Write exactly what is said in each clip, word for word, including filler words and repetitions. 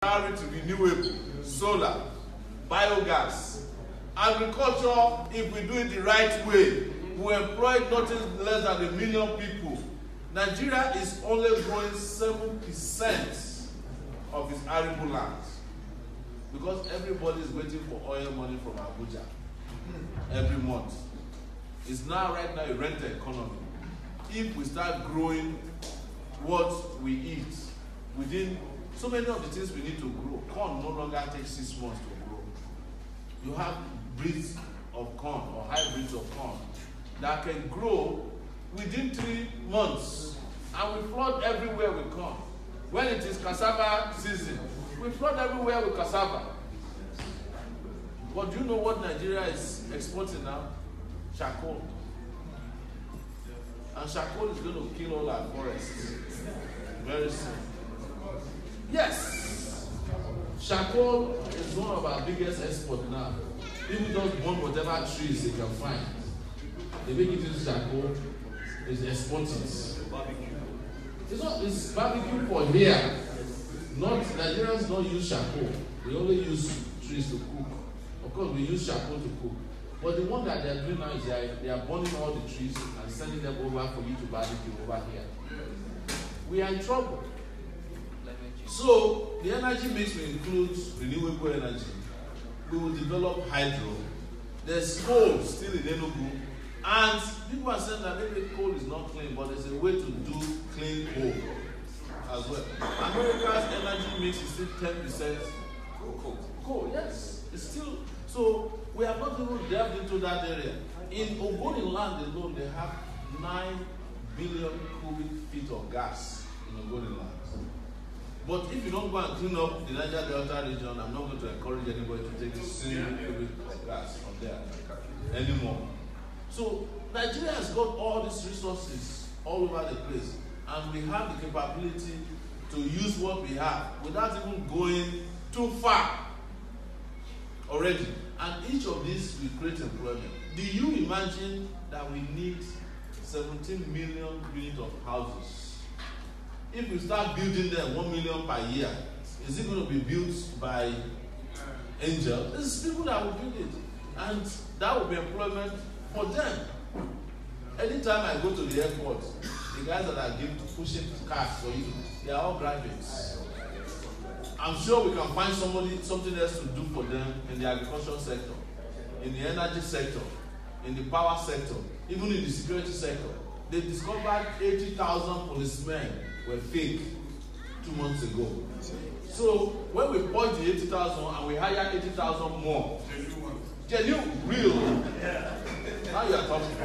priority renewable, solar, biogas. Agriculture, if we do it the right way, we employ nothing less than a million people. Nigeria is only growing seven percent of its arable lands because everybody is waiting for oil money from Abuja every month. It's now right now a rental economy. If we start growing what we eat within so many of the things we need to grow, corn no longer takes six months to grow. You have breeds of corn or hybrids of corn that can grow within three months, and we flood everywhere with corn. When it is cassava season, we flood everywhere with cassava. But do you know what Nigeria is exporting now? Charcoal. And charcoal is going to kill all our forests very soon. Yes, charcoal is one of our biggest exports now. People just burn whatever trees they can find. They make it into charcoal, it's exported. It's not, it's barbecue for here. Not, Nigerians don't use charcoal. They only use trees to cook. Of course, we use charcoal to cook. But the one that they're doing now is they are, they are burning all the trees and sending them over for you to barbecue over here. We are in trouble. So, the energy mix will include renewable energy. We will develop hydro. There's coal still in Enugu. And people are saying that maybe coal is not clean, but there's a way to do clean coal as well. America's energy mix is still ten percent coal. Coal, yes. It's still, so we have not even delved into that area. In Ogoni land alone, they have nine billion cubic feet of gas in Ogoni land. But if you don't go and clean up the Niger Delta region, I'm not going to encourage anybody to take a single cubic of gas from there anymore. So Nigeria has got all these resources all over the place, and we have the capability to use what we have without even going too far already. And each of these will create employment. Do you imagine that we need seventeen million units of houses? If we start building them one million per year, is it going to be built by angels? It's people that will build it. And that will be employment for them. Anytime I go to the airport, the guys that are giving, pushing cars for you, they are all graduates. I'm sure we can find somebody, something else to do for them in the agricultural sector, in the energy sector, in the power sector, even in the security sector. They discovered eighty thousand policemen were fake two months ago. So when we purge the eighty thousand and we hire eighty thousand more, genuine, real. Yeah. Now you are talking.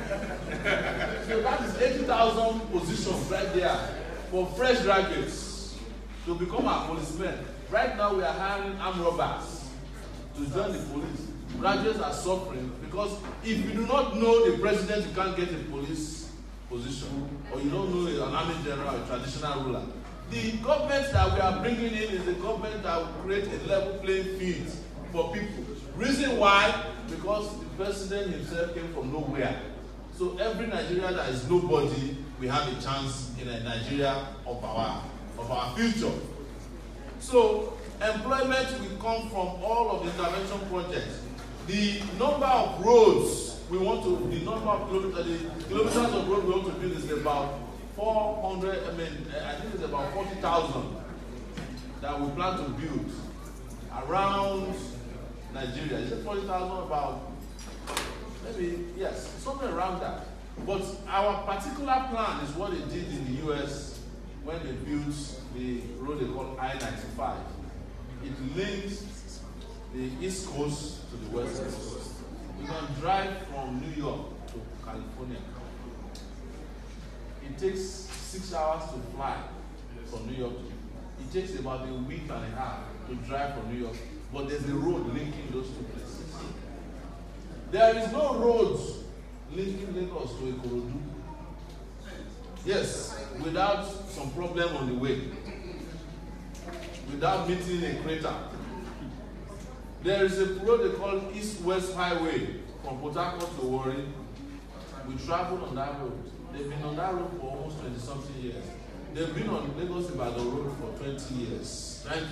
So that is eighty thousand positions right there for fresh graduates to become our policemen. Right now we are hiring armed robbers to join the police. Graduates are suffering because if you do not know the president, you can't get a police position, or you don't know an army general, a traditional ruler. The government that we are bringing in is a government that will create a level playing field for people. Reason why? Because the president himself came from nowhere. So every Nigerian that is nobody, we have a chance in a Nigeria of our of our future. So employment will come from all of the intervention projects. The number of roads we want to, the number of kilometers, the kilometers of road we want to build is about four hundred, I mean, I think it's about forty thousand that we plan to build around Nigeria. Is it forty thousand? About, maybe, yes, something around that. But our particular plan is what they did in the U S when they built the road they call I ninety-five. It links the East Coast to the West Coast. You can drive from New York to California. It takes six hours to fly from New York. It takes about a week and a half to drive from New York. But there's a road linking those two places. There is no road linking Lagos to Ikorodu. Yes, without some problem on the way. Without meeting a crater. There is a road they call East-West Highway from Port Harcourt to Sowore. We traveled on that road. They've been on that road for almost twenty something years. They've been on Lagos Ibadan road for twenty years. Thank you.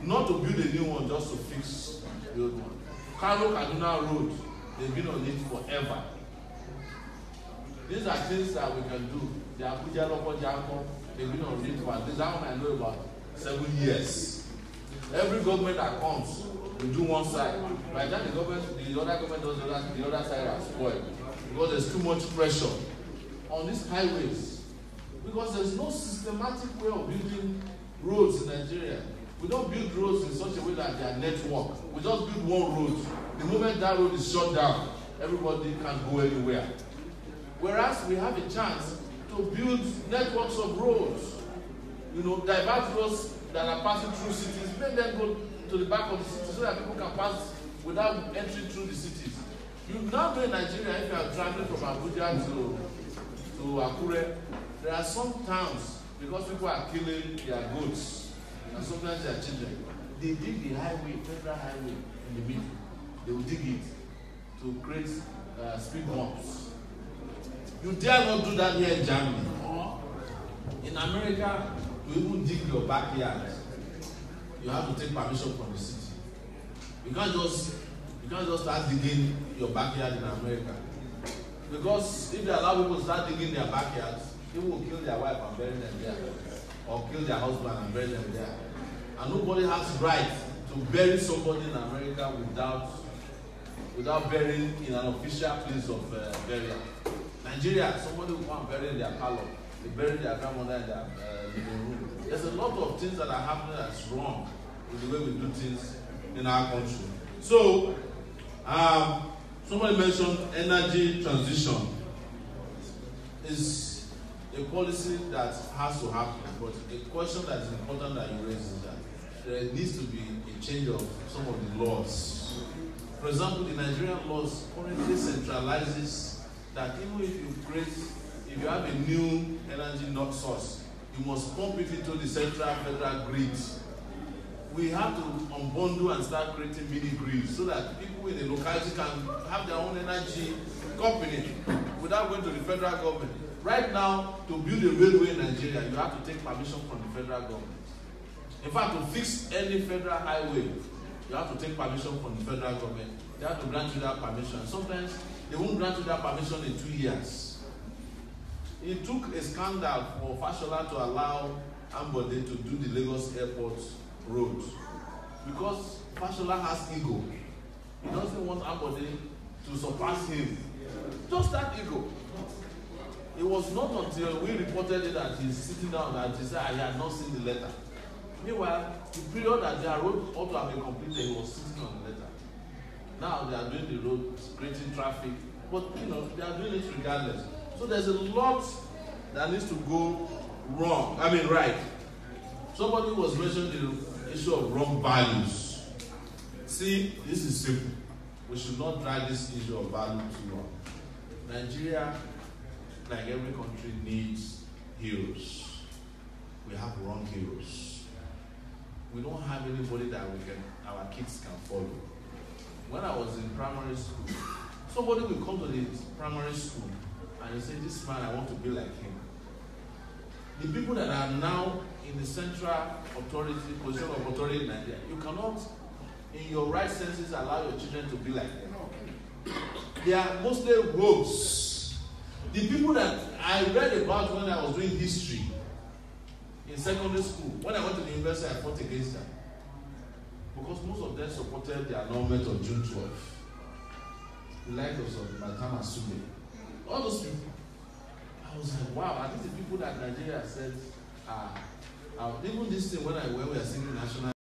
not to build a new one just to fix the old one. Kano Kaduna Road, they've been on it forever. These are things that we can do. The Abuja Local Janko, they've been on it for at least that one I know about seven years. Every government that comes will do one side. By the time the government, the other government does the other, the other side are spoiled. Because there's too much pressure on these highways. Because there's no systematic way of building roads in Nigeria. We don't build roads in such a way that they are network. We just build one road. The moment that road is shut down, everybody can't go anywhere. Whereas we have a chance to build networks of roads. You know, divert roads that are passing through cities, make them go to the back of the city so that people can pass without entering through the cities. You now know in Nigeria, if you are traveling from Abuja to, to Akure, there are some towns, because people are killing their goats, and sometimes their children, they dig the highway, federal highway, in the middle. They will dig it to create uh, speed bumps. You dare not do that here in Germany. In America, to even dig your backyard, you have to take permission from the city. You can't just you can't just start digging your backyard in America. Because if they allow people to start digging their backyards, people will kill their wife and bury them there. Or kill their husband and bury them there. And nobody has right to bury somebody in America without without burying in an official place of uh, burial. Nigeria, somebody will come and bury in their parlor. They bury their grandmother in their uh, living room. There's a lot of things that are happening that's wrong with the way we do things in our country. So, um, somebody mentioned energy transition is a policy that has to happen, but a question that is important that you raise is that there needs to be a change of some of the laws. For example, the Nigerian laws currently centralizes that even if you create, if you have a new energy not source, you must pump it into the central federal grid. We have to unbundle and start creating mini grids so that people in the locality can have their own energy company without going to the federal government. Right now, to build a railway in Nigeria, you have to take permission from the federal government. In fact, to fix any federal highway, you have to take permission from the federal government. They have to grant you that permission. Sometimes they won't grant you that permission in two years. It took a scandal for Fashola to allow Ambode to do the Lagos Airport road because Fashola has ego. He doesn't want Ambode to surpass him. Just that ego. It was not until we reported it that he's sitting down that he said I had not seen the letter. Meanwhile, the period that their road ought to have been completed, he was sitting on the letter. Now they are doing the road, creating traffic, but you know, they are doing it regardless. So there's a lot that needs to go wrong. I mean, right. Somebody was mentioning the issue of wrong values. See, this is simple. We should not drag this issue of value too long. Nigeria, like every country, needs heroes. We have wrong heroes. We don't have anybody that we can, our kids can follow. When I was in primary school, somebody will come to the primary school and they say, this man, I want to be like him. The people that are now in the central authority, position of authority in Nigeria, you cannot, in your right senses, allow your children to be like them. They are mostly rogues. The people that I read about when I was doing history in secondary school, when I went to the university, I fought against them. Because most of them supported the annulment of June twelfth. The likes of Madam Asume. All those people. I was like, wow, and these are the people that Nigeria said are, uh, even this thing when I when we are singing national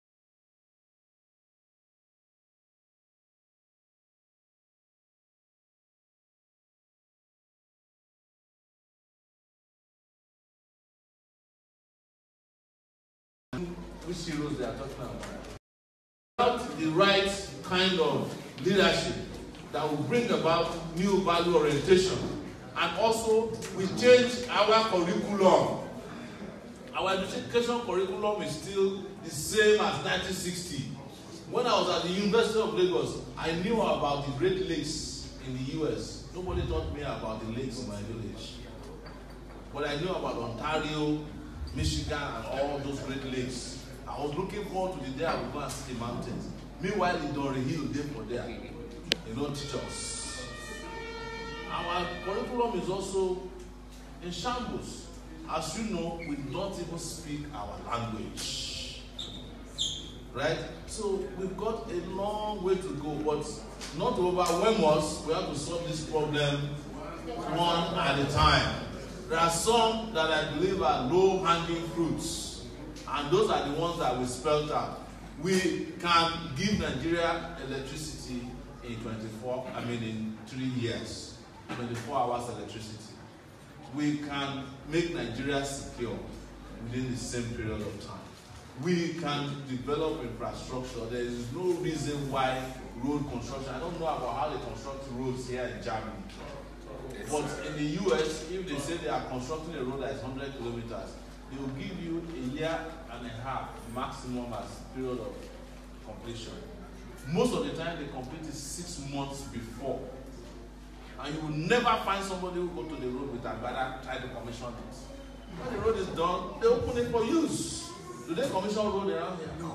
which heroes they are talking about. Without the right kind of leadership that will bring about new value orientation. And also, we change our curriculum. Our education curriculum is still the same as nineteen sixty. When I was at the University of Lagos, I knew about the Great Lakes in the U S. Nobody taught me about the lakes in my village. But I knew about Ontario, Michigan, and all those Great Lakes I was looking forward to the day I would go and see the mountains. Meanwhile, the Dory Hill day for there. They don't teach us. Our curriculum is also in shambles. As you know, we don't even speak our language. Right? So we've got a long way to go, but not to overwhelm us, we have to solve this problem one at a time. There are some that I believe are low-hanging fruits, and those are the ones that we spelled out. We can give Nigeria electricity in twenty-four, I mean in three years, twenty-four hours electricity. We can make Nigeria secure within the same period of time. We can develop infrastructure. There is no reason why road construction, I don't know about how they construct roads here in Germany. But in the U S, if they say they are constructing a road that is one hundred kilometers, they will give you a year and a half maximum as period of completion. Most of the time, they complete it six months before. And you will never find somebody who go to the road with Agbada try to commission it. When the road is done, they open it for use. Do they commission road around here? No.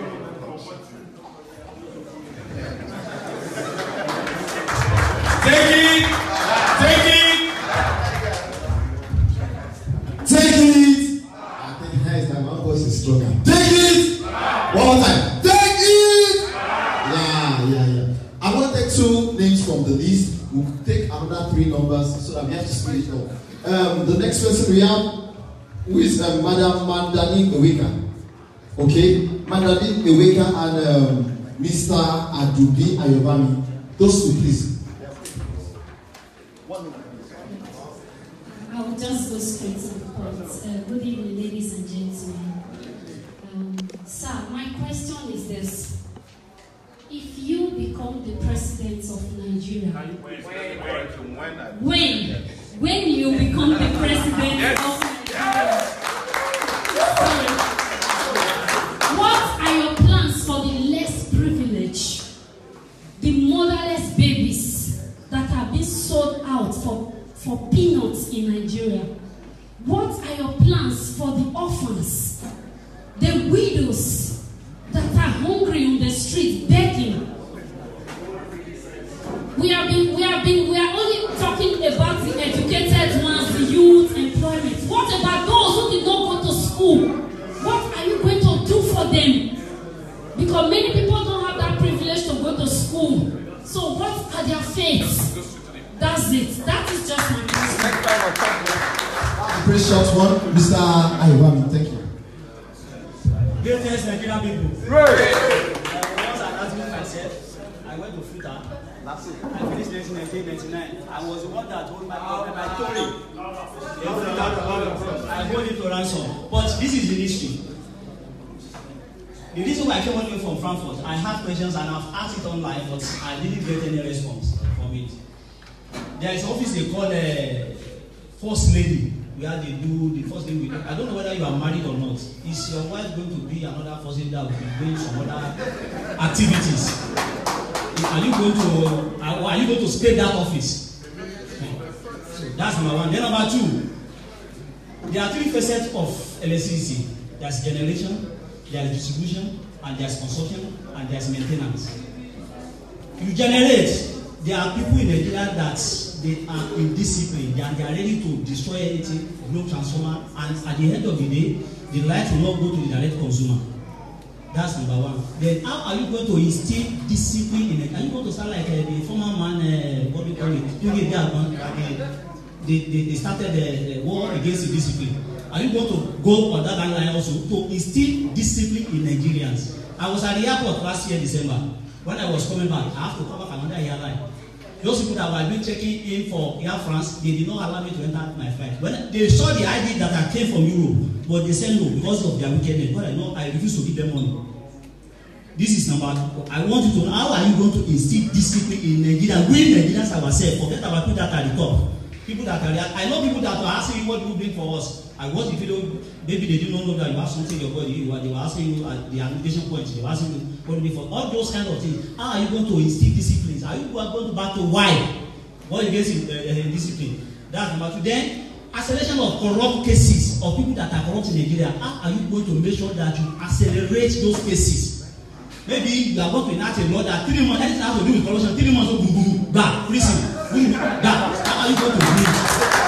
Take it! Take it! Take it! I think hands that my voice is stronger. Take it! One more time. Take it! Yeah, yeah, yeah. I want to take two names from the list. We'll take another three numbers so that we have to split it up. Um, the next person we have, who is um, Madam Mandani Eweka. Okay? Mandani Eweka and um, Mister Adubi Ayobami. Those two, please. I will just go straight to the point. Uh, good evening, ladies and gentlemen. Um, sir, my question is this. If you become the president of Nigeria, when, when you become the president of Nigeria, what are your plans for the less privileged, the motherless babies that have been sold out for, for peanuts in Nigeria? What are your plans for the orphans, the widows that are hungry on the street begging? We have been, we have been, we are only talking about the educated ones, the youth, employment. What about those who did not go to school? What are you going to do for them? Because many people don't have that privilege to go to school. So what are their fates? That's it. That is just my question. Very short one, Mister Ayobami. Thank you. Greatest Nigerian people. Right. Uh, once I asked myself, I went to Futa. I finished in nineteen ninety-nine. I was the one that told my mother, my story. I hold it to ransom. But this is the history. The reason why I came all the way from Frankfurt, I have questions and I've asked it online, but I didn't get any response from it. There is an office they call a uh, First Lady, where they do the first lady. I don't know whether you are married or not. Is your wife going to be another first lady that will be doing some other activities? Are you going to are you going to stay that office? So that's number one. Then number two, there are three facets of electricity. There's generation, there's distribution, and there's consumption, and there's maintenance. You generate. There are people in Nigeria that they are indisciplined and they are ready to destroy anything, no transformer, and at the end of the day, the light will not go to the direct consumer. That's number one. Then how are you going to instill discipline in it? Are you going to start like uh, the former man, uh, what do you call it? They, they, they started the, the war against the discipline. Are you going to go on that line also to instill discipline in Nigerians? I was at the airport last year, December. When I was coming back, I have to come back another airline. Those people that were been checking in for Air France, they did not allow me to enter my flight. When they saw the I D that I came from Europe, but they said no because of their wickedness. But I know I refuse to give them money. This is number two. I want you to know, how are you going to instill discipline in Nigeria? We Nigerians ourselves, forget about people that are at the top. People that are there. I know people that are asking you what you bring for us. I watched the video, maybe they did not know that you have something in your body. You were, they were asking you at the application point, they were asking you what do you for all those kind of things. How are you going to instill disciplines? Are you going to back to why? What against uh, uh, discipline? That's number two. Then acceleration of corrupt cases of people that are corrupt in Nigeria, how are you going to make sure that you accelerate those cases? Maybe you are going to enact a law that three months, anything that has to do with corruption, three months, boom, boom, back, prison, boom, back. How are you going to do it?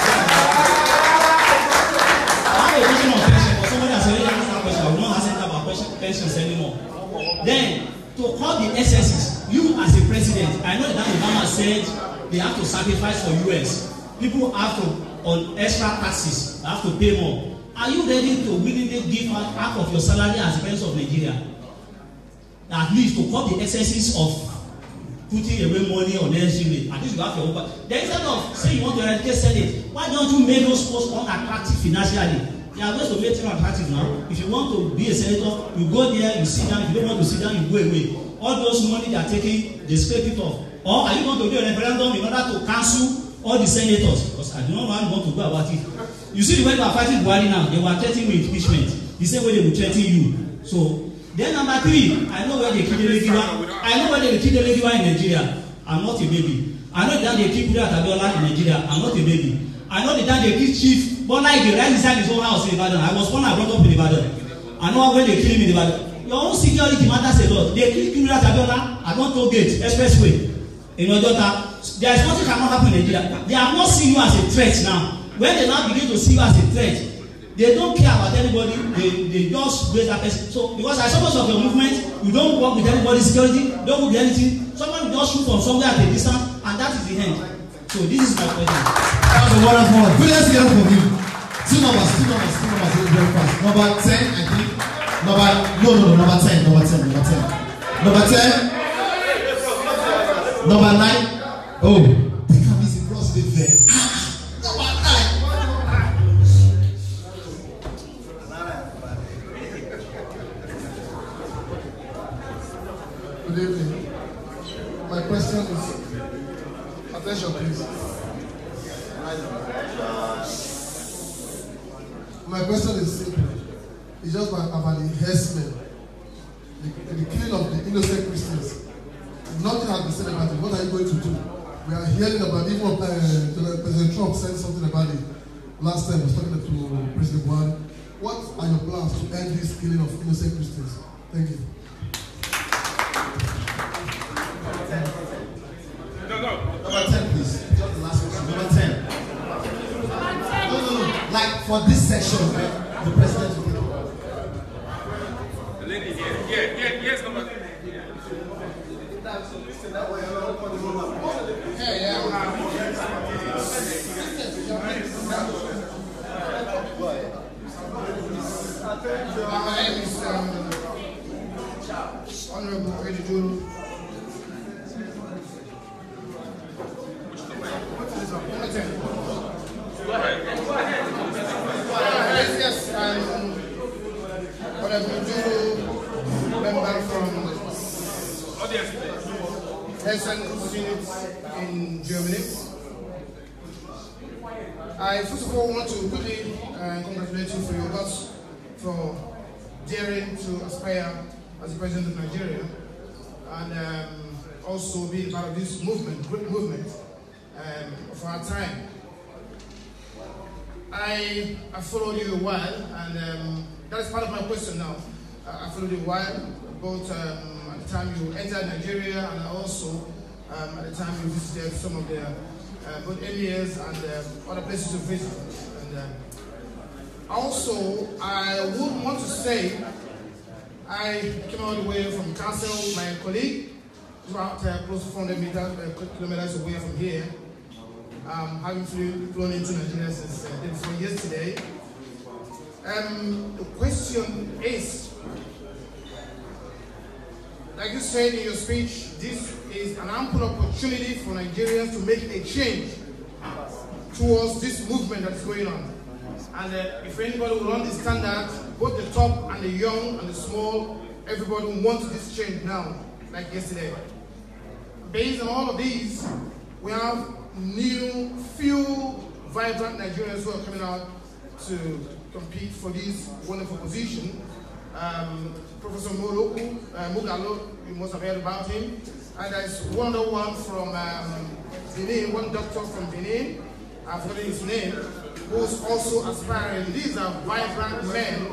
I have a question of pension, but somebody has already asked that question. I will not ask about pensions anymore. Then, to call the excesses, you as a president, I know that Obama said they have to sacrifice for U S. People have to, on extra taxes, have to pay more. Are you ready to willingly give out half of your salary as the president of Nigeria? At least to cut the excesses of putting away money on N G O. At least you have your own. Then instead of saying you want to eradicate Senate, why don't you make those posts unattractive financially? There are ways to make things attractive now. If you want to be a senator, you go there, you sit down. If you don't want to sit down, you go away. All those money they are taking, they scrape it off. Or are you going to do a referendum in order to cancel all the senators? Because I do not know how you want to go about it. You see the way they are fighting Buhari now, they were threatening with impeachment. The same way they will threaten you. So, then number three, I know where they kill the lady. I know where they kill the lady in Nigeria. I'm not a baby. I know that they kill ABIOLA in Nigeria. I'm not a baby. I know the time they kill Chief Bola Ige right inside his own house in Ibadan. I was born and brought up in Ibadan. I know when they kill him in Ibadan. Your own security matters a lot. They kill ABIOLA at one toll gate expressway in Ojota. There is nothing cannot happen in Nigeria. They have not seen you as a threat now. When they now begin to see you as a threat, they don't care about anybody. They they just raise that person. So because as suppose of your movement, you don't work with anybody's security, don't work with anything. Someone will just shoot from somewhere at a distance, and that is the end. So this is my question. That was a wonderful one. Good, let's get it from you. Two numbers, two numbers, two numbers, very fast. Number ten, I think. Number no, no, no. Number ten, number ten, number ten, number ten. Number nine. Oh, the cabin is cross the vet. Number nine. Good evening. My question is, attention please. My question is simple. It's just about, about the herdsmen, the, the killing of the innocent Christians. Nothing has been said about it. What are you going to do? We are hearing about, even uh, President Trump said something about it last time. I was talking to President Buhari. What are your plans to end this killing of innocent Christians? Thank you. No, no. Number ten, please. Just the last question. Number ten. No, no, no. Like for this section, right? The president will take it. The lady here. Yeah, yeah, yes, number ten. Yeah, yeah. My name is um, Honorable Ejiduru. Go ahead. Go ahead. Yes, yes, I'm Honorable Ejiduru, member from Audience. Hessen Unit in Germany. I first of all want to quickly uh, congratulate you for your guts, for daring to aspire as the president of Nigeria, and um, also being part of this movement, great movement um, of our time. I have followed you a while, and um, that is part of my question now. Uh, I followed you a while, both um, at the time you entered Nigeria, and also um, at the time you visited some of the uh, both emirs and uh, other places to visit. And uh, also, I would want to say, I came all the way from Castle with my colleague, about uh, close to four hundred meters, uh, kilometers away from here. Um, having flew, flown into Nigeria since uh, day before yesterday. Um, the question is, like you said in your speech, this is an ample opportunity for Nigerians to make a change towards this movement that's going on. And uh, if anybody will understand that, both the top and the young and the small, everybody wants this change now, like yesterday. Based on all of these, we have new, few vibrant Nigerians who are coming out to compete for this wonderful position. Um, Professor Moroku, uh, Mugalo, you must have heard about him. And there's one other one from um, Benin, one doctor from Benin, I've forgotten his name. who's also aspiring. These are vibrant men.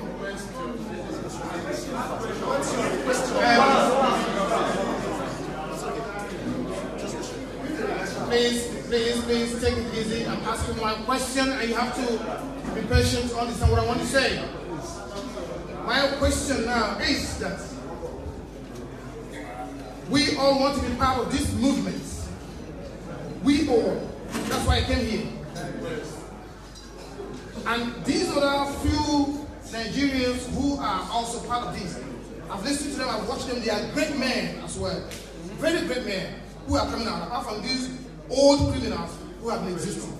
Um, please, please, please take it easy. I'm asking one question and you have to be patient to understand what I want to say. My question now is that we all want to be part of this movement. We all. That's why I came here. And these other few Nigerians who are also part of this, I've listened to them, I've watched them, they are great men as well. Very great men who are coming out, apart from these old criminals who have been existing.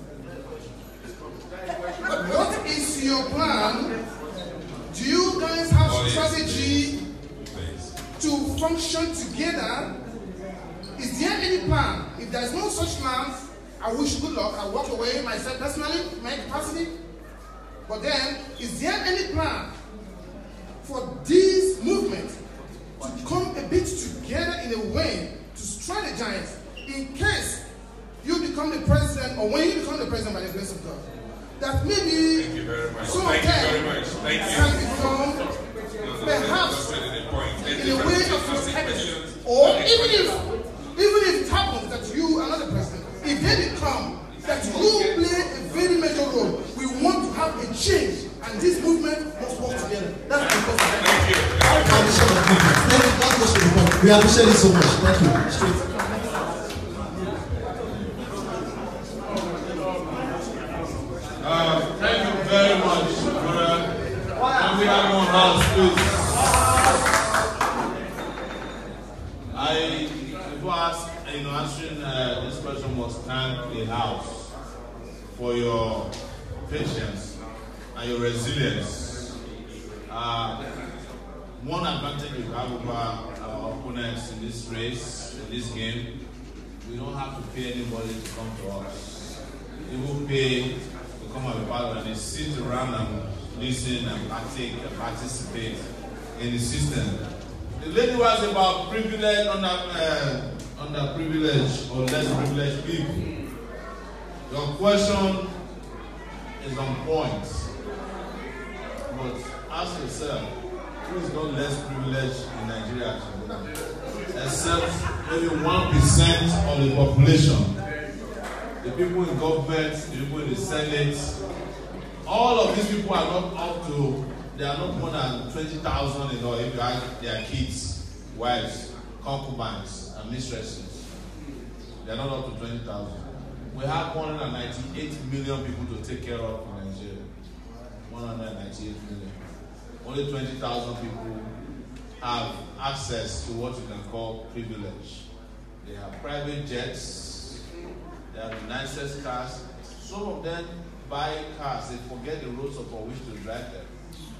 But what is your plan? Do you guys have a strategy to function together? Is there any plan? If there is no such plan, I wish you good luck. I walk away myself personally, my capacity. But then, is there any plan for this movement to come a bit together in a way to strategize in case you become the president, or when you become the president by the grace of God? That maybe Thank you very much. some Thank of them you very much. Thank you. can become perhaps in a way of protecting. Or even if, even if it happens that you are not the president, if they become that you play a very major role, we want to have a change, and this movement must work together. That's the question. Thank you. Thank you. We appreciate it so much. Thank you. Straight. Uh, thank you very much, brother. Can we have more house, please? I, before ask, you know, answering uh, this question, must thank the house for your patience and your resilience. Uh, one advantage we have over our opponents in this race, in this game, we don't have to pay anybody to come to us. They will pay to come and be part of it. They sit around and listen and partake and participate in the system. The lady was about privilege, under, uh, underprivileged or less privileged people. Your question is on point. But ask yourself, who is not less privileged in Nigeria? Except maybe one percent of the population. The people in government, the people in the Senate, all of these people are not up to, they are not more than twenty thousand, you know, if you add their kids, wives, concubines, and mistresses. They are not up to twenty thousand. We have one hundred ninety-eight million people to take care of in Nigeria. one hundred ninety-eight million. Only twenty thousand people have access to what you can call privilege. They have private jets, they have the nicest cars. Some of them buy cars, they forget the roads upon which to drive them.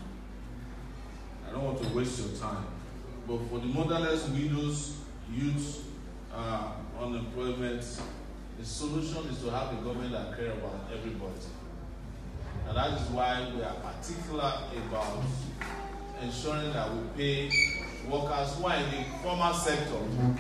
I don't want to waste your time. But for the motherless, widows, youth, uh, unemployment, the solution is to have a government that cares about everybody. And that is why we are particular about ensuring that we pay workers who are in the formal sector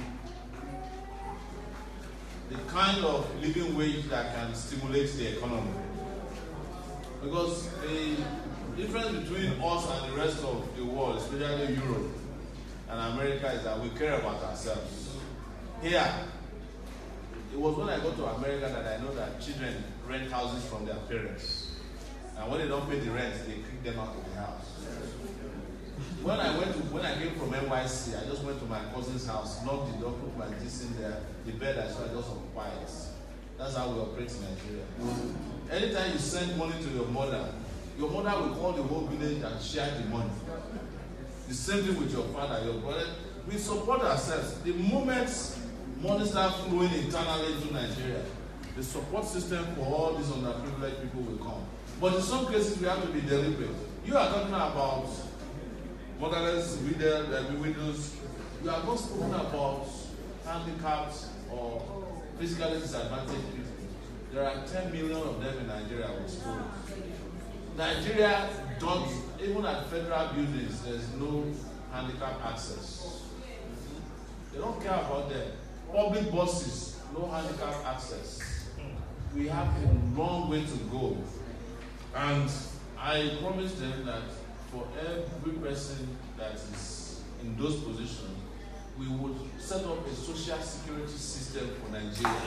the kind of living wage that can stimulate the economy. Because the difference between us and the rest of the world, especially Europe and America, is that we care about ourselves. Here, it was when I go to America that I know that children rent houses from their parents. And when they don't pay the rent, they kick them out of the house. When I went to, when I came from N Y C, I just went to my cousin's house, knocked the door, put my this in there, the bed I saw, I just occupied it. That's how we operate in Nigeria. Anytime you send money to your mother, your mother will call the whole village and share the money. The same thing with your father, your brother. We support ourselves. The moment money starts flowing internally into Nigeria, the support system for all these underprivileged people will come. But in some cases, we have to be deliberate. You are talking about motherless, widows. You are not talking about handicapped or physically disadvantaged people. There are ten million of them in Nigeria with schools. Nigeria don't, even at federal buildings, there's no handicap access. They don't care about them. Public buses, no handicap access. We have a long way to go And I promised them that for every person that is in those positions, we would set up a social security system for Nigeria.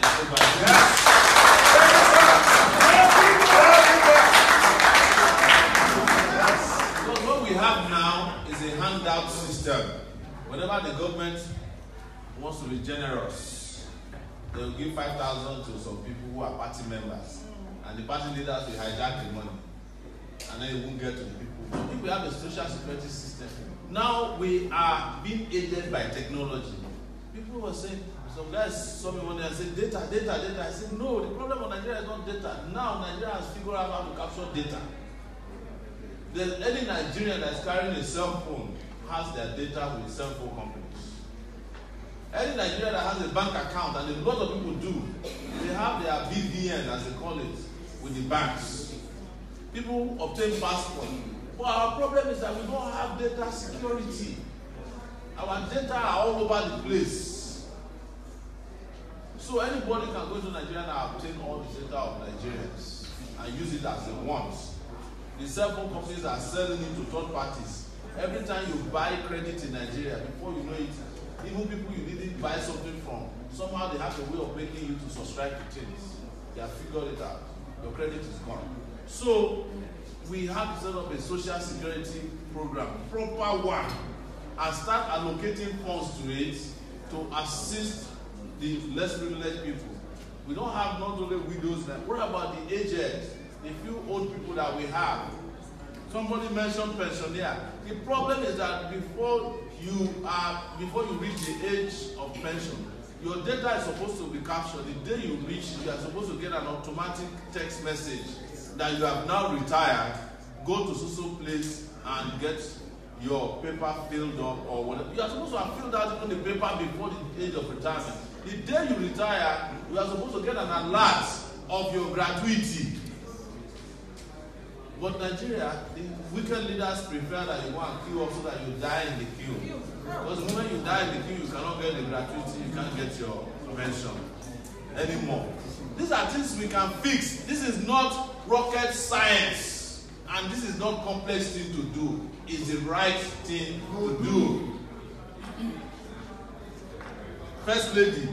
Because what we have now is a handout system. Whenever the government wants to be generous, they will give five thousand to some people who are party members. And the party leaders will hijack the money. And then it won't get to the people. But if we have a social security system, now we are being aided by technology. People were saying, some guys saw me one day and said, data, data, data. I said, no, the problem of Nigeria is not data. Now Nigeria has figured out how to capture data. There's any Nigerian that is carrying a cell phone has their data with cell phone companies. Any Nigerian that has a bank account, and a lot of people do, they have their B V N, as they call it, with the banks. People obtain passport. But our problem is that we don't have data security. Our data are all over the place. So anybody can go to Nigeria and obtain all the data of Nigerians and use it as they want. The cell phone companies are selling it to third parties. Every time you buy credit in Nigeria, before you know it, even people you didn't buy something from, somehow they have a way of making you to subscribe to things. They have figured it out. Your credit is gone. So we have to set up a social security program, proper one, and start allocating funds to it to assist the less privileged people. We don't have not only widows now. What about the aged, the few old people that we have? Somebody mentioned pensioner. The problem is that before you are, before you reach the age of pension, your data is supposed to be captured. The day you reach, you are supposed to get an automatic text message that you have now retired. Go to so-so place and get your paper filled up or whatever. You are supposed to have filled out even the paper before the age of retirement. The day you retire, you are supposed to get an alert of your gratuity. But Nigeria, the wicked leaders prefer that you go and queue up so that you die in the queue. Because the moment you die in the queue, you cannot get the gratuity, you can't get your pension anymore. These are things we can fix. This is not rocket science. And this is not complex thing to do. It's the right thing to do. First lady.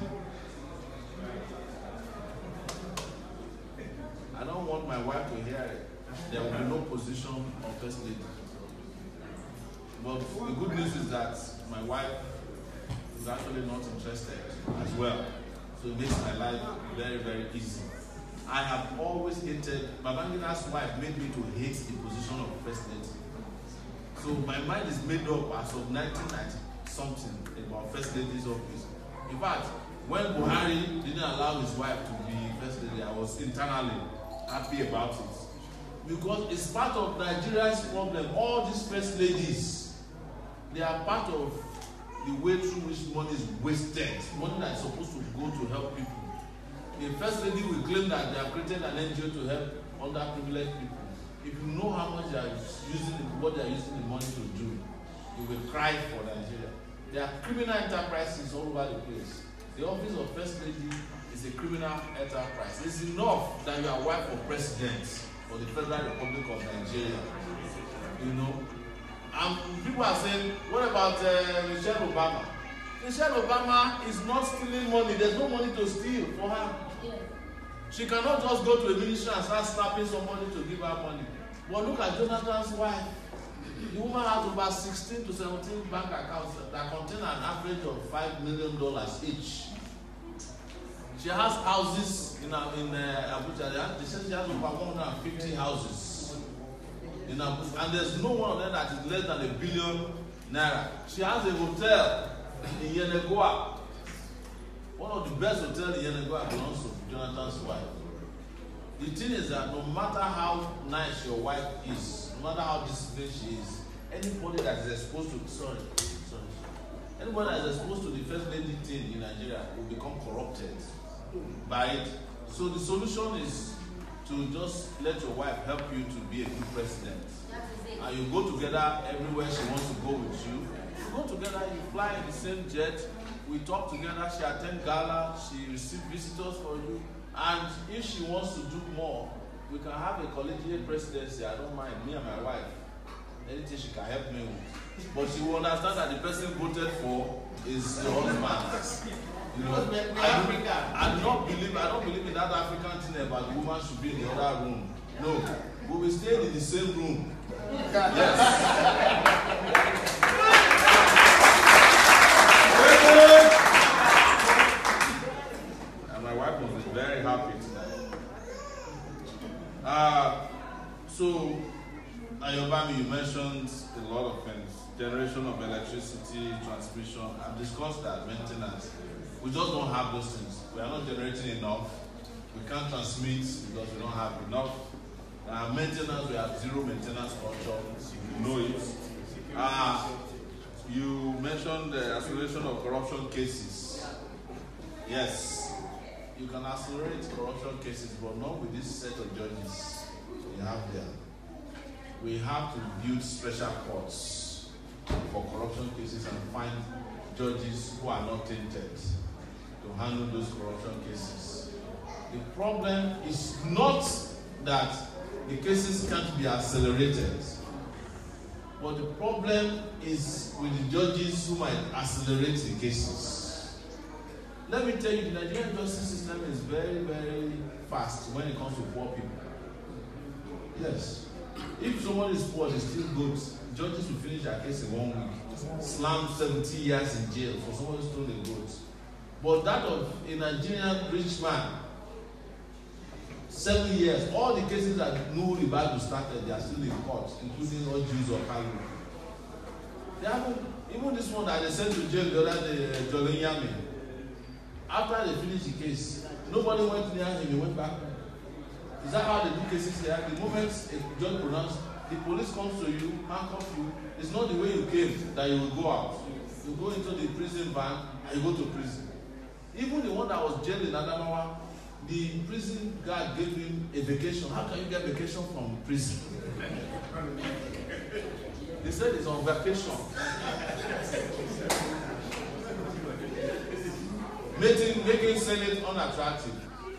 I don't want my wife to hear it. There will be no position of first lady. But the good news is that my wife is actually not interested as well. So it makes my life very, very easy. I have always hated, Babangina's wife made me to hate the position of first lady. So my mind is made up as of nineteen ninety something about first lady's office. In fact, when Buhari didn't allow his wife to be first lady, I was internally happy about it. Because it's part of Nigeria's problem. All these first ladies, they are part of the way through which money is wasted. Money that is supposed to go to help people. The first lady will claim that they have created an N G O to help underprivileged people. If you know how much they are using, what they are using the money to do, you will cry for Nigeria. There are criminal enterprises all over the place. The office of first lady is a criminal enterprise. It's enough that you are wife of president for the Federal Republic of Nigeria. You know, and people are saying, what about uh, Michelle Obama? Michelle Obama is not stealing money. There's no money to steal for her. Yeah. She cannot just go to a ministry and start slapping somebody to give her money. But look at Jonathan's wife. The woman has over sixteen to seventeen bank accounts that contain an average of five million dollars each. She has houses in, in uh, Abuja. They said she has over one hundred fifty houses in Abuja. And there's no one of them that is less than a billion naira. She has a hotel in Yenegoa. One of the best hotels in Yenegoa belongs to Jonathan's wife. The thing is that no matter how nice your wife is, no matter how disciplined she is, anybody that is exposed to sorry, sorry, anybody that is exposed to the first lady thing in Nigeria will become corrupted by it. So the solution is to just let your wife help you to be a good president. And you go together everywhere she wants to go with you. You go together, you fly in the same jet, we talk together, she attend gala, she receives visitors for you, and if she wants to do more, we can have a collegiate presidency. I don't mind, me and my wife. Anything she can help me with. But she will understand that the person voted for is the husband. You know, I, do, I do not believe I don't believe in that African thing about the woman should be in the other room. No. We will stay in the same room. Yes. And my wife was very happy tonight. Uh, so, Ayobami, you mentioned a lot of things. Generation of electricity, transmission. I've discussed that, maintenance. We just don't have those things. We are not generating enough. We can't transmit because we don't have enough. Uh, maintenance, we have zero maintenance culture. You know it. Uh, you mentioned the acceleration of corruption cases. Yes, you can accelerate corruption cases, but not with this set of judges you have there. We have to build special courts for corruption cases and find judges who are not tainted to handle those corruption cases. The problem is not that the cases can't be accelerated, but the problem is with the judges who might accelerate the cases. Let me tell you, the Nigerian justice system is very, very fast when it comes to poor people. Yes. If someone is poor, they still good. Judges will finish their case in one week. Slam seventy years in jail for someone who stole a goat. But that of a Nigerian rich man, seven years, all the cases that no Bible started, they are still in court, including all Jews or Calvin. They haven't, even this one that they sent to jail the other day, uh, Jolene Yami, after they finished the case, nobody went near him, he went back. Is that how they do cases here? The moment a judge pronounced, the police comes to you, handcuff you. It's not the way you came that you will go out. You go into the prison van and you go to prison. Even the one that was jailed in Adamawa, the prison guard gave him a vacation. How can you get vacation from prison? They said it's on vacation. making, making Senate unattractive.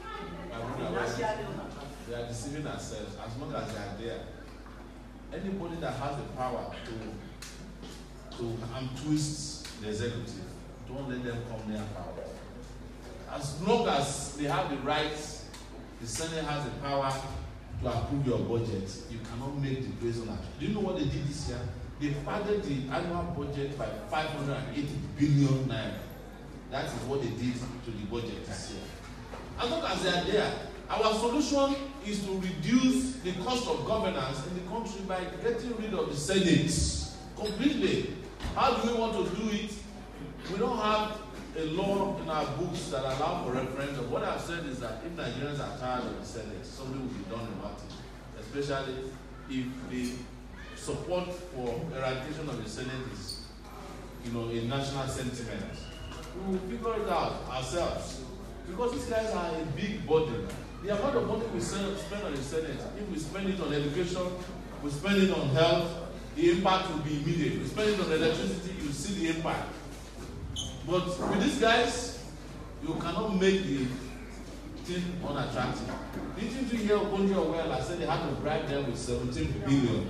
They are deceiving ourselves as long as they are there. Anybody that has the power to to um, twist the executive, don't let them come near power. As long as they have the rights, the Senate has the power to approve your budget, you cannot make the based on that. Do you know what they did this year? They padded the annual budget by five hundred eighty billion naira. That is what they did to the budget this year. As long as they are there, our solution is to reduce the cost of governance in the country by getting rid of the Senate completely. How do we want to do it? We don't have a law in our books that allow for referendum. What I've said is that if Nigerians are tired of the Senate, something will be done about it. Especially if the support for eradication of the Senate is, you know, a national sentiment. We will figure it out ourselves. Because these guys are a big burden. The amount of money we spend on the Senate, if we spend it on education, we spend it on health, the impact will be immediate. We spend it on electricity, you see the impact. But with these guys, you cannot make the thing unattractive. Didn't you hear Omoyele? I said they had to bribe them with seventeen billion.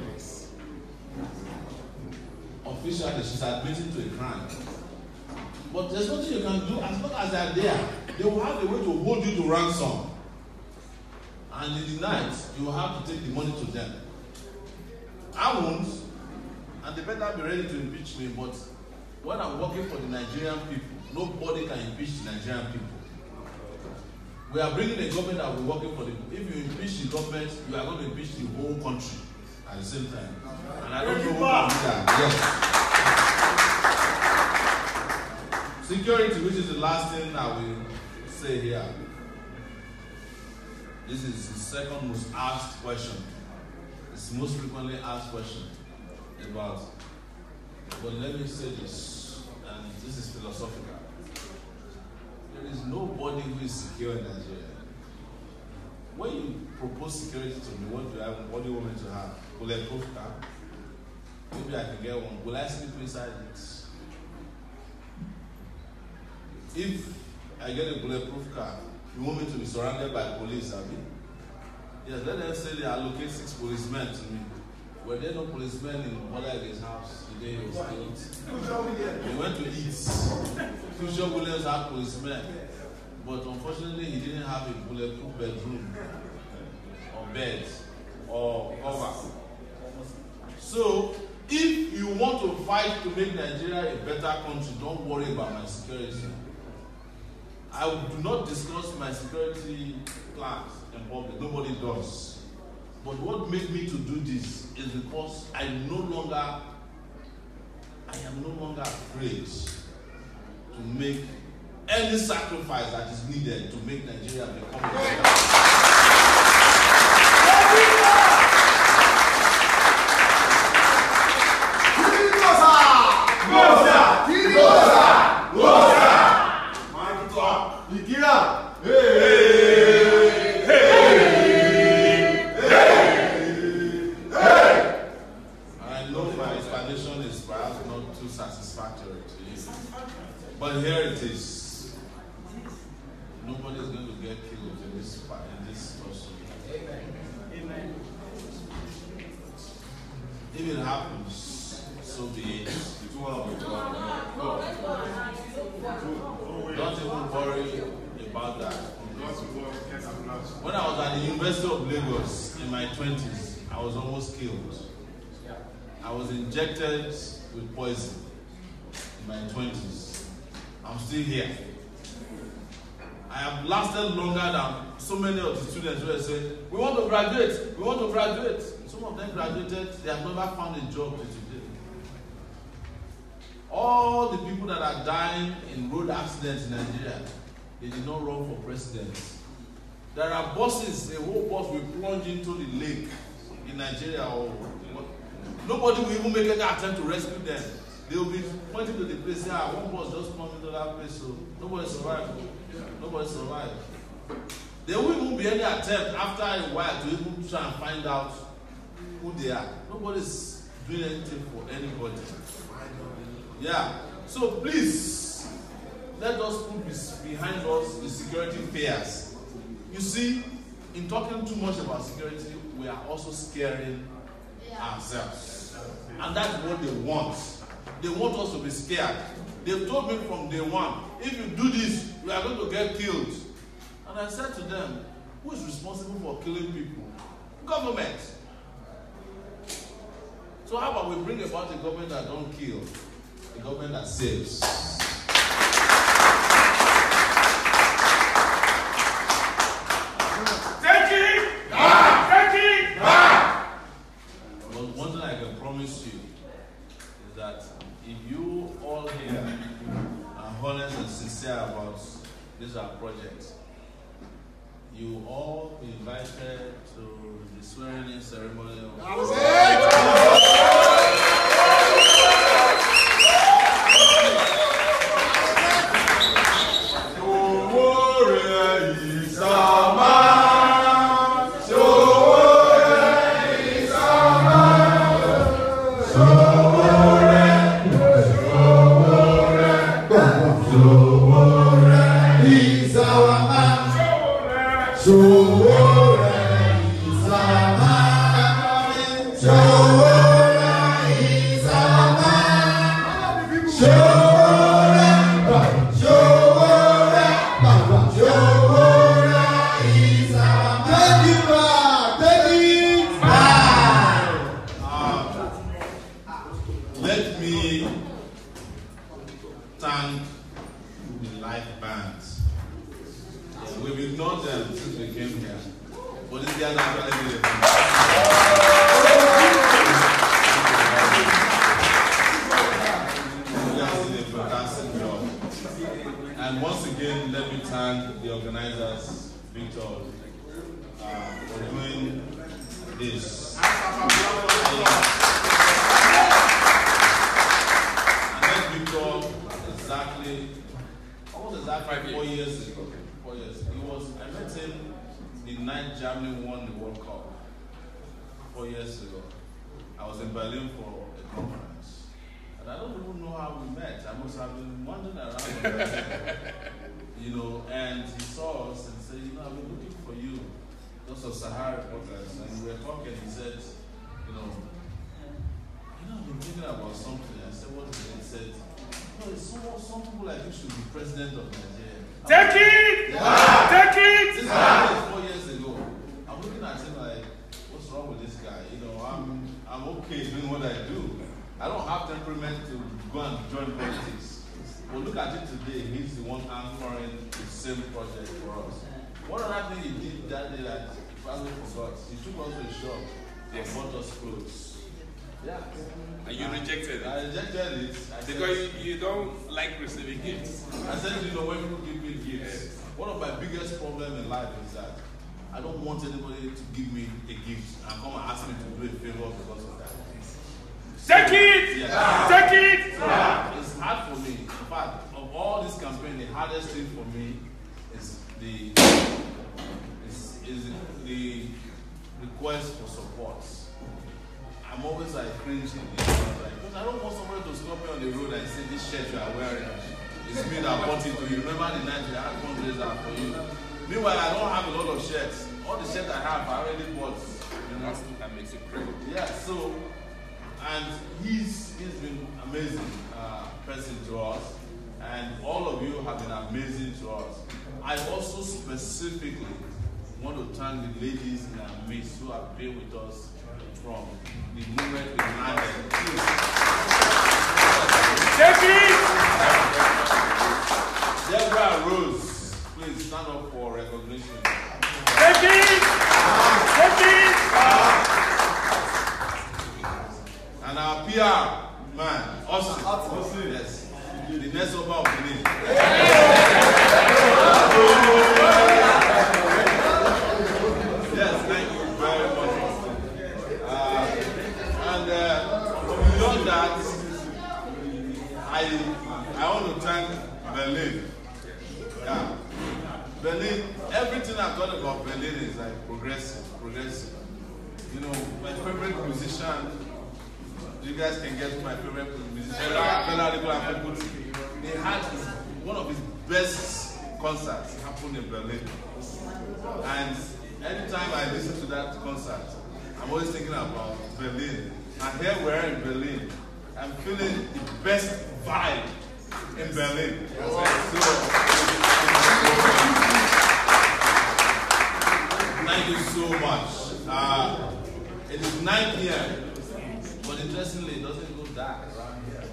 Officially, she's admitting to a crime. But there's nothing you can do as long as they're there. They will have a way to hold you to ransom. And in the night, you will have to take the money to them. I won't, and they better be ready to impeach me, but when I'm working for the Nigerian people, nobody can impeach the Nigerian people. We are bringing a government that will be working for the people. If you impeach the government, you are going to impeach the whole country at the same time. And I don't know who can do that. Yes. Security, which is the last thing I will say here. This is the second most asked question. It's the most frequently asked question about, but let me say this, and this is philosophical. There is nobody who is secure in Nigeria. When you propose security to me, what do you have? What do you want me to have? Bulletproof car? Maybe I can get one. Will I sleep inside it? If I get a bulletproof car, you want me to be surrounded by police, have you? Yes, let them say they allocate six policemen to me. Were there no policemen in Omoyele's house the day he was killed? He went to eat. Future Williams had policemen. But unfortunately, he didn't have a bulletproof bedroom, or bed, or cover. So, if you want to fight to make Nigeria a better country, don't worry about my security. I do not discuss my security plans in public. Nobody does. But what made me to do this is because I no longer, I am no longer afraid to make any sacrifice that is needed to make Nigeria become a better country. But here it is. Nobody is going to get killed in this in this person. Amen. Amen. If it happens, so be it. Don't even worry about that. When I was at the University of Lagos in my twenties, I was almost killed. I was injected with poison in my twenties. I'm still here. I have lasted longer than so many of the students who are saying, we want to graduate, we want to graduate. Some of them graduated, they have never found a job to today. All the people that are dying in road accidents in Nigeria, they did not run for president. There are buses, a whole bus will plunge into the lake in Nigeria. Or nobody will even make any attempt to rescue them. They will be pointing to the place, yeah, one bus just plunged into that place, so nobody survived. Nobody survived. There will even be any attempt after a while to even try and find out who they are. Nobody's doing anything for anybody. Yeah. So please, let us put behind us the security fears. You see, in talking too much about security, we are also scaring ourselves. And that's what they want. They want us to be scared. They've told me from day one, if you do this, we are going to get killed. And I said to them, who is responsible for killing people? Government. So how about we bring about a government that don't kill, a government that saves? Take it back! Take it back! But one thing I can promise you is that if you all here are honest and sincere about this our project, you will all be invited to the swearing-in ceremony of those of Sahara reporters, and we were talking, he said, you know, you know, I've been thinking about something. I said, what is it? He said, no, it's some, some people like you should be president of Nigeria. Take it! Yeah. Take it! This happened four years ago. I'm looking at him like, what's wrong with this guy? You know, I'm I'm okay doing what I do. I don't have temperament to go and join politics. But look at it today. He's the one anchoring the same project for us. One other thing he did that day that he probably forgot. He took us to a shop and bought us clothes. Yeah. And you rejected it? I rejected it. I Because said, you, you don't like receiving gifts. I said, you know, when people give me gifts, one of my biggest problems in life is that I don't want anybody to give me a gift and come and ask me to do a favor because of that. Take it! Yes. Take it! Yeah, it's hard for me. In fact, of all this campaign, the hardest thing for me is the is, is the request for support. I'm always like cringing like, because I don't want somebody to stop me on the road and say this shirt you are wearing is me that bought it to you. Remember the night we had fundraiser for you. Meanwhile, I don't have a lot of shirts. All the shirts I have, I already bought. You know? That makes it great. Yeah, so, and he's he's been amazing uh, person to us, and all of you have been amazing to us. I also specifically want to thank the ladies in our midst who have been with us from the moment we landed. Take it! Deborah Rose, please stand up for recognition. Take it! Take it! And our P R man, Austin. Austin. Yes. The next over of the name. Yes, thank you very much, Austin. Uh, and uh, beyond that, I I want to thank Berlin. Yeah. Berlin, everything I've got about Berlin is like progressive, progressive. You know, my favorite musician, you guys can guess my favorite musician, they had his, one of his best concerts happened in Berlin. And anytime I listen to that concert, I'm always thinking about Berlin. And here we're in Berlin. I'm feeling the best vibe in Berlin. So, thank you so much. Uh, it is nine p m but interestingly, it doesn't go dark around here.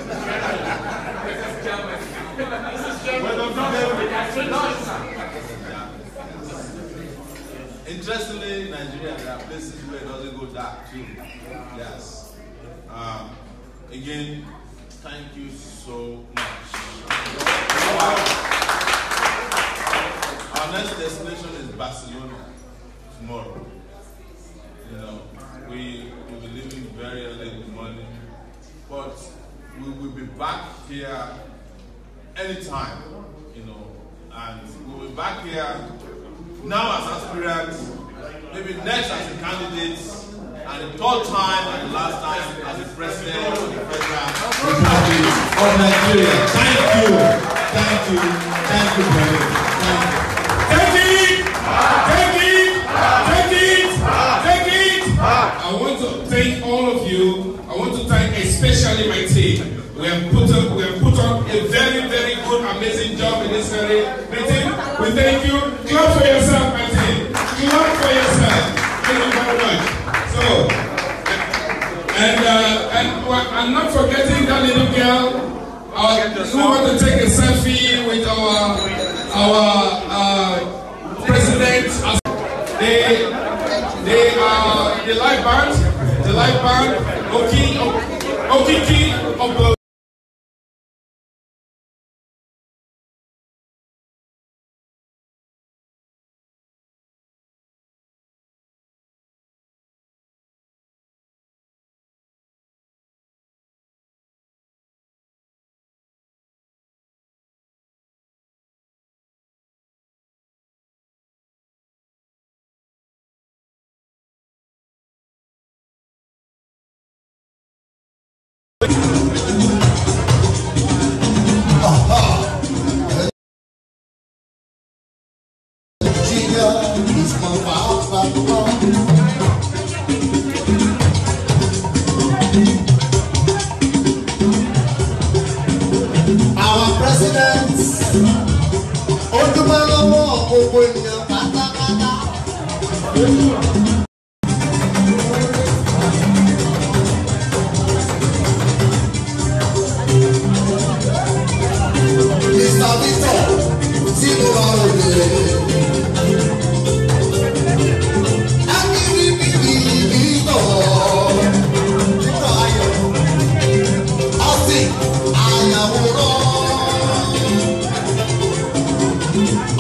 Interestingly, in Nigeria, there are places where it doesn't go dark too. Yes. Um, again, thank you so much. Our next destination is Barcelona tomorrow. You know, we will be leaving very early in the morning, but we will be back here anytime, you know, and we'll be back here now as aspirants, maybe next as a candidate, and the third time and the last time as a president of the Federal Republic of Nigeria. Thank you, thank you, thank you, brother. Thank you. Take it! Take it! Take it! Take it! I want to thank all of you. I want to thank especially my team. We have put up, we have put on a very, very good, amazing job in this very meeting. We thank you. Clap for yourself, my team. Clap for yourself. Thank you very much. So, and uh, and I'm not forgetting that little girl. Uh, who want to take a selfie with our our uh, president? They they are the live band, the live band, Oki Okiki of Ó dúpẹ́ lọ́wọ́ gbogbo ènìyàn pátápátá. Mister Victor, tí mo bá rò lè. Akíní bíbí Victor, Victor Ayọ̀, Austin, àyàwòrán.